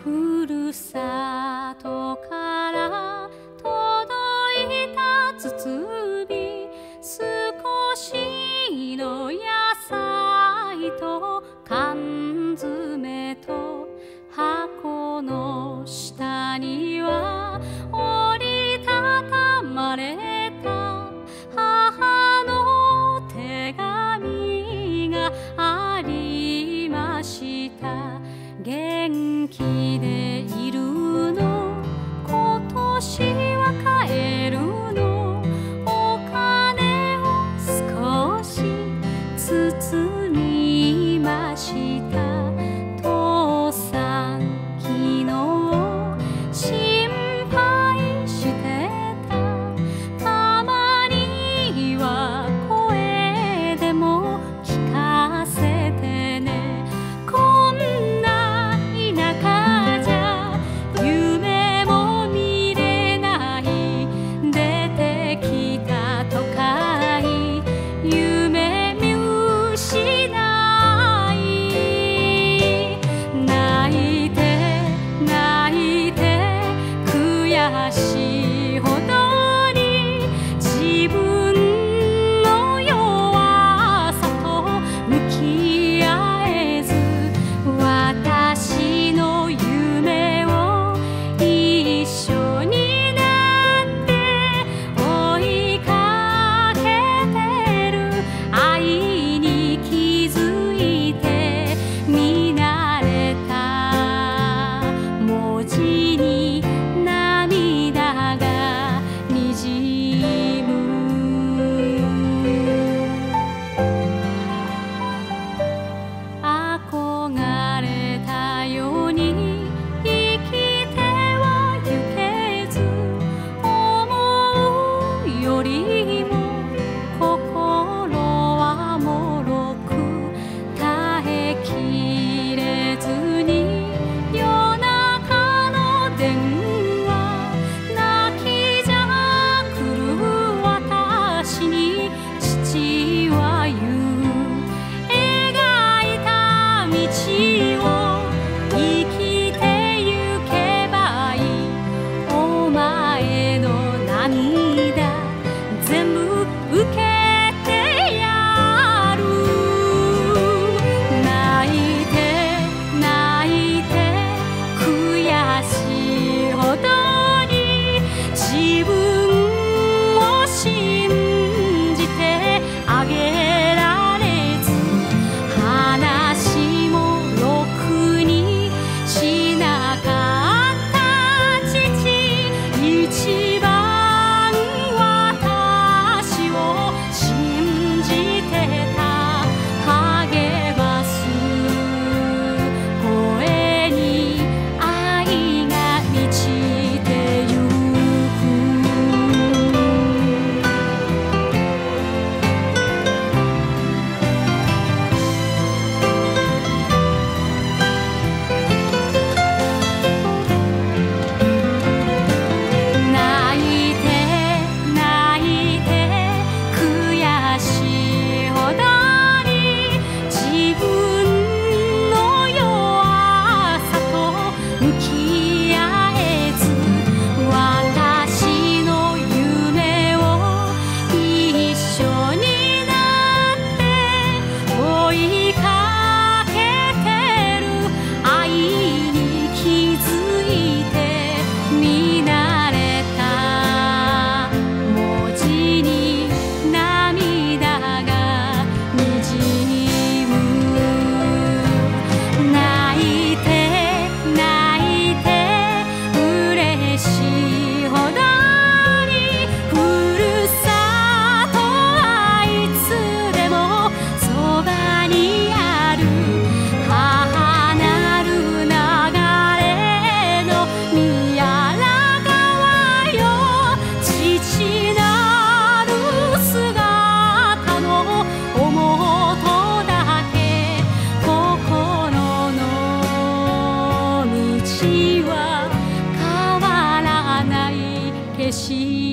ふるさとから届いた包み、少しの野菜と缶詰と箱の下には折りたたまれた母の手紙がありました。元気でいるの、今年は帰るの、お金を少し包みました。父さん昨日心配してた、たまには声でも聞かせてね。こんな田舎じゃ夢も見れない、出てきた都会夢見失い、泣いて泣いて悔しいほどに自分の弱さと向き合えず、私の夢を一緒になって追いかけてる愛に気づいて見慣れた文字に涙がにじむ。憧れたように生きてはゆけず、思うよりも心はもろく耐えきれずに、夜中の電話泣きじゃくる私に父は言う。描いた道を生きてゆけばいい、お前の涙全部受けてやる。泣いて泣いて悔しいほどに自分を信じてあげられず、話もろくにしなかった父、一番私を信じてた。励ます声に愛が満ちてゆく。泣いて泣いて悔しいほどに自分の弱さと向き合えず、私の夢を一緒になって追いかけてる愛に気づいて見慣れた文字に涙がにじむ。泣いて泣いて嬉しいほどに、ふるさとはいつでもそばにある。母なる流れの宮良川よ、父なる姿の表だけ、心の道は変わらない景色。